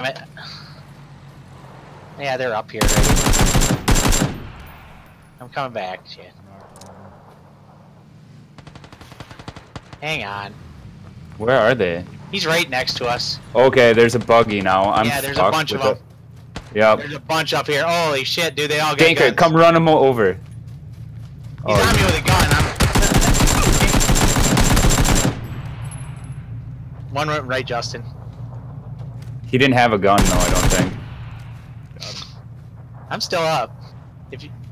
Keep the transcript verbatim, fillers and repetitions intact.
Yeah, they're up here already. I'm coming back. Shit. Hang on. Where are they? He's right next to us. Okay, there's a buggy now. I'm yeah, there's a bunch of them. Yep. There's a bunch up here. Holy shit, dude! They all got Ganker, guns. come run them over. He's oh, on me with a gun. I'm... One went right, Justin. He didn't have a gun though, I don't think. I'm still up. If you